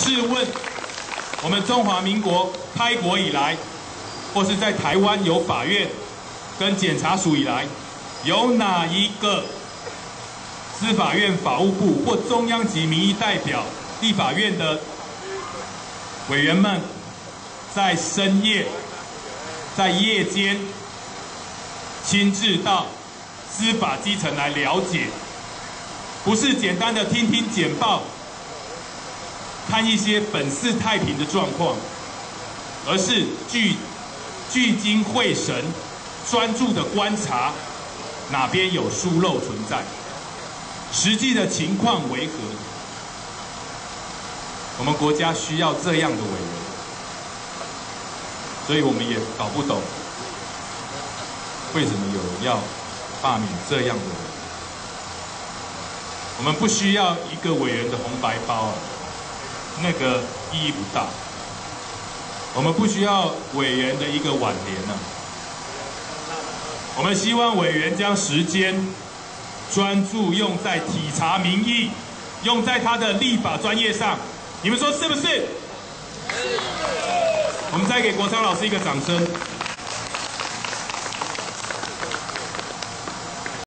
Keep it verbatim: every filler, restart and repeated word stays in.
试问，我们中华民国开国以来，或是在台湾有法院跟检察署以来，有哪一个司法院、法务部或中央级民意代表、立法院的委员们，在深夜、在夜间亲自到司法基层来了解，不是简单的听听简报，看一些本市太平的状况，而是聚聚精会神、专注的观察哪边有疏漏存在，实际的情况为何？我们国家需要这样的委员，所以我们也搞不懂为什么有人要罢免这样的人。我们不需要一个委员的红白包啊，那个意义不大。我们不需要委员的一个挽联啊，我们希望委员将时间专注用在体察民意，用在他的立法专业上。你们说是不是？是。我们再给国昌老师一个掌声。